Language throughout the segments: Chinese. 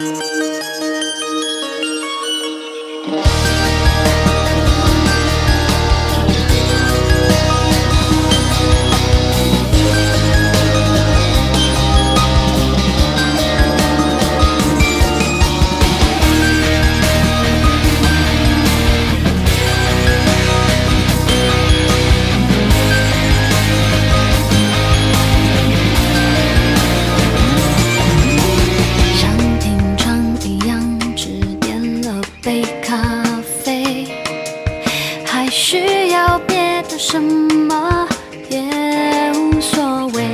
需要别的什么也无所谓，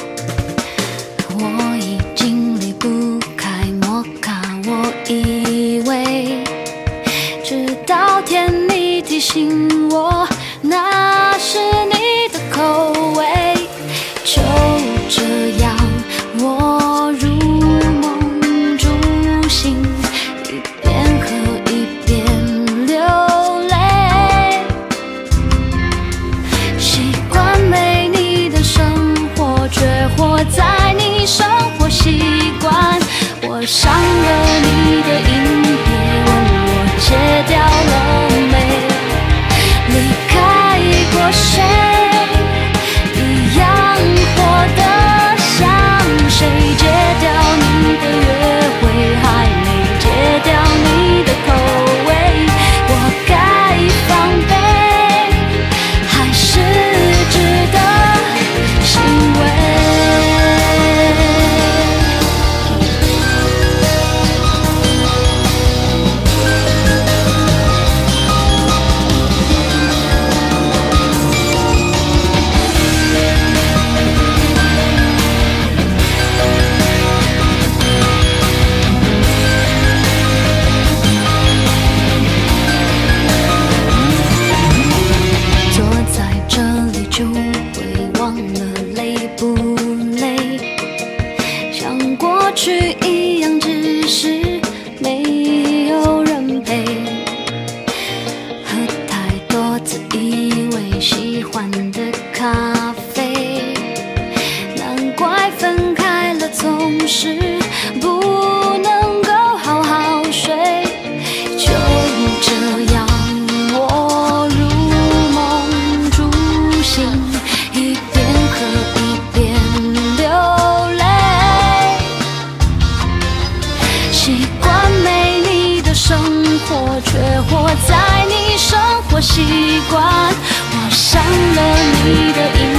我已经离不开摩卡，我以为直到天你提醒我那是你的口味，就这样我入梦初醒，一边喝一边流泪，习惯没你的生活，却活在你生活习惯。我上了你的音乐，问我戒掉了没？离开过谁？一样活得像谁？戒掉你的约会，还没戒掉你的口味，我该防备，还是值得欣慰？去一样，只是没有人陪，喝太多自以为喜欢的咖啡，难怪分开了总是不能够好好睡，就这样我入梦初醒，一边喝一边流泪，习惯没你的生活，却活在你生活习惯。我上了你的音